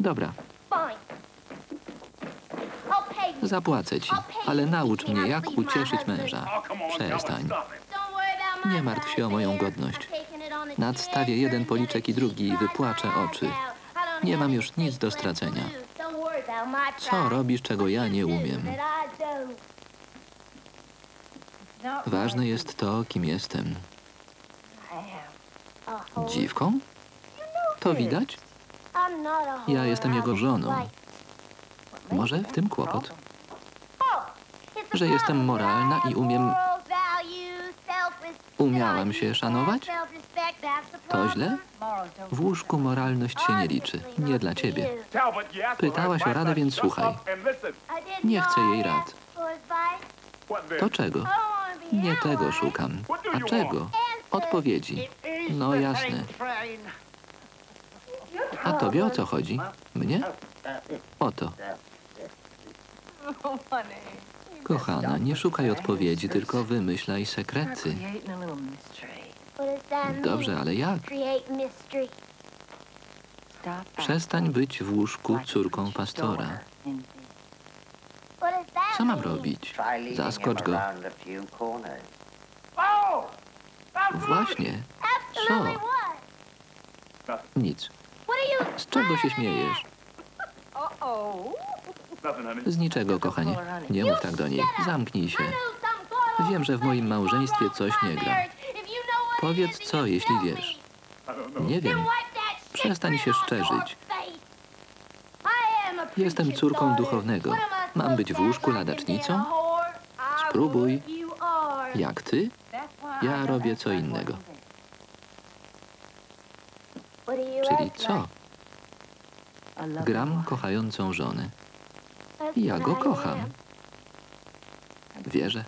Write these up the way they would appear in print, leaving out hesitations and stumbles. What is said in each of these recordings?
Dobra, zapłacę ci, ale naucz mnie, jak ucieszyć męża. Przestań. Nie martw się o moją godność. Nadstawię jeden policzek i drugi i wypłaczę oczy. Nie mam już nic do stracenia. Co robisz, czego ja nie umiem? Ważne jest to, kim jestem. Dziwką? To widać? Ja jestem jego żoną. Może w tym kłopot? Że jestem moralna i umiałam się szanować? To źle? W łóżku moralność się nie liczy. Nie dla ciebie. Pytałaś o radę, więc słuchaj. Nie chcę jej rad. To czego? Nie tego szukam. A czego? Odpowiedzi. No jasne. A tobie o co chodzi? Mnie? O to. Kochana, nie szukaj odpowiedzi, tylko wymyślaj sekrety. Dobrze, ale jak? Przestań być w łóżku córką pastora. Co mam robić? Zaskocz go. Właśnie. Co? Nic. Z czego się śmiejesz? Z niczego, kochanie. Nie mów tak do niej. Zamknij się. Wiem, że w moim małżeństwie coś nie gra. Powiedz co, jeśli wiesz. Nie wiem. Przestań się szczerzyć. Jestem córką duchownego. Mam być w łóżku ladacznicą? Spróbuj. Jak ty? Ja robię co innego. Czyli co? Gram kochającą żonę. Ja go kocham. Wierzę.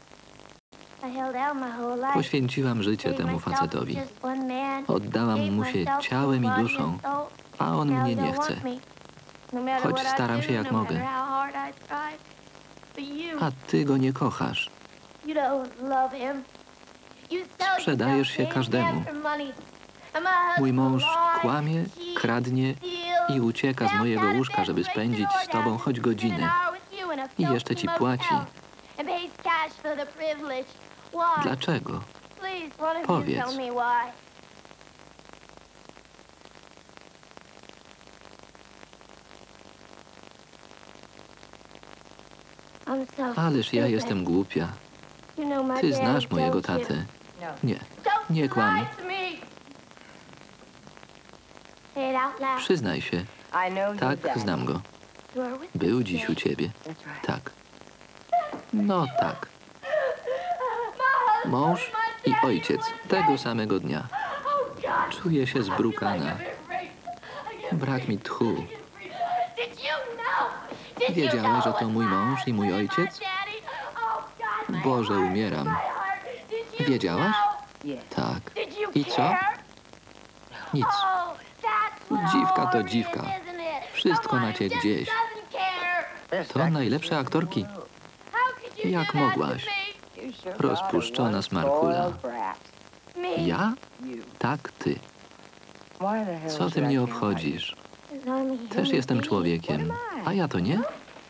Poświęciłam życie temu facetowi. Oddałam mu się ciałem i duszą, a on mnie nie chce. Choć staram się jak mogę. A ty go nie kochasz. Sprzedajesz się każdemu. Mój mąż kłamie, kradnie i ucieka z mojego łóżka, żeby spędzić z tobą choć godzinę. I jeszcze ci płaci. Dlaczego? Powiedz. Ależ ja jestem głupia. Ty znasz mojego tatę. Nie, nie kłam. Przyznaj się. Tak, znam go. Był dziś u ciebie. Tak. No tak. Mąż i ojciec tego samego dnia. Czuję się zbrukana. Brak mi tchu. Wiedziałaś, że to mój mąż i mój ojciec? Boże, umieram. Wiedziałaś? Tak. I co? Nic. Dziwka to dziwka. Wszystko macie gdzieś. To najlepsze aktorki. Jak mogłaś? Rozpuszczona smarkula. Ja? Tak, ty. Co ty mnie obchodzisz? Też jestem człowiekiem. A ja to nie?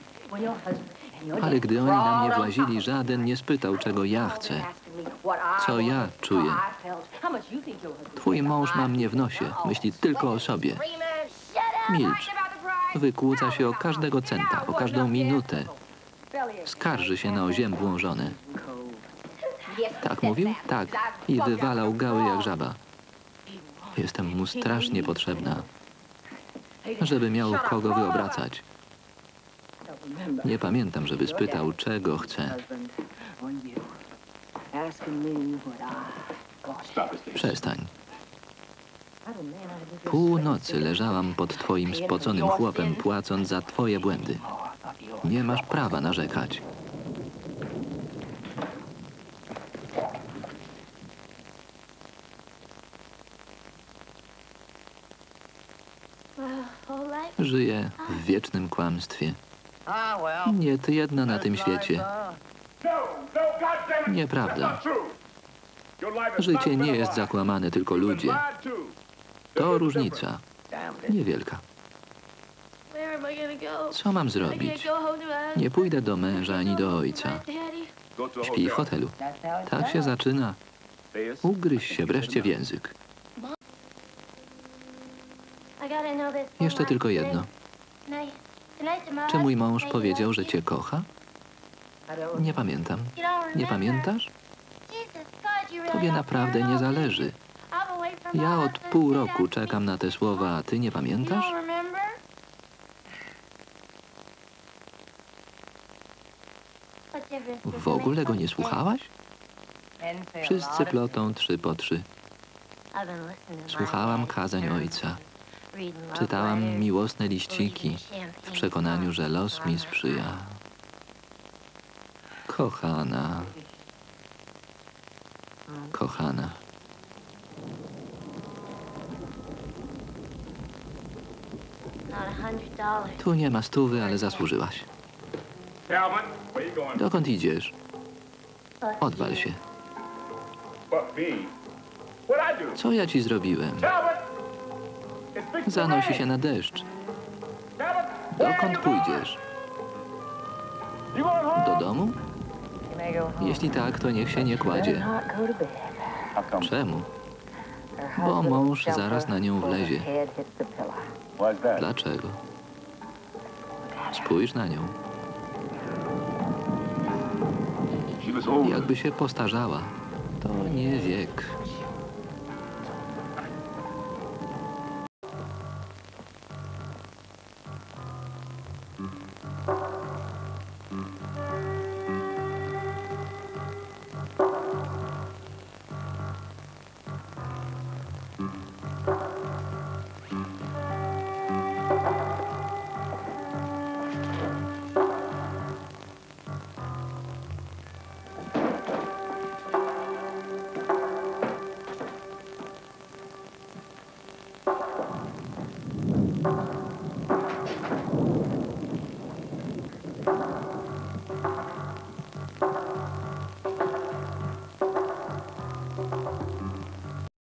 Ale gdy oni na mnie włazili, żaden nie spytał, czego ja chcę. Co ja czuję. Twój mąż ma mnie w nosie. Myśli tylko o sobie. Milcz. Wykłóca się o każdego centa, o każdą minutę. Skarży się na oziębłą żonę. Tak mówił? Tak. I wywalał gały jak żaba. Jestem mu strasznie potrzebna. Żeby miał kogo wyobracać. Nie pamiętam, żeby spytał, czego chce. Przestań. Północy leżałam pod twoim spoconym chłopem, płacąc za twoje błędy. Nie masz prawa narzekać. Żyję w wiecznym kłamstwie. Nie ty jedna na tym świecie. Nieprawda. Życie nie jest zakłamane, tylko ludzie. To różnica. Niewielka. Co mam zrobić? Nie pójdę do męża ani do ojca. Śpi w hotelu. Tak się zaczyna. Ugryź się wreszcie w język. Jeszcze tylko jedno. Czy mój mąż powiedział, że cię kocha? Nie pamiętam. Nie pamiętasz? Tobie naprawdę nie zależy. Ja od pół roku czekam na te słowa, a ty nie pamiętasz? W ogóle go nie słuchałaś? Wszyscy plotą 3 po 3. Słuchałam kazań ojca. Czytałam miłosne liściki w przekonaniu, że los mi sprzyja. Kochana. Kochana. Tu nie ma 100, ale zasłużyłaś. Dokąd idziesz? Odwal się. Co ja ci zrobiłem? Zanosi się na deszcz. Dokąd pójdziesz? Do domu? Jeśli tak, to niech się nie kładzie. Czemu? Bo mąż zaraz na nią wlezie. Dlaczego? Spójrz na nią. Jakby się postarzała. To nie wiek.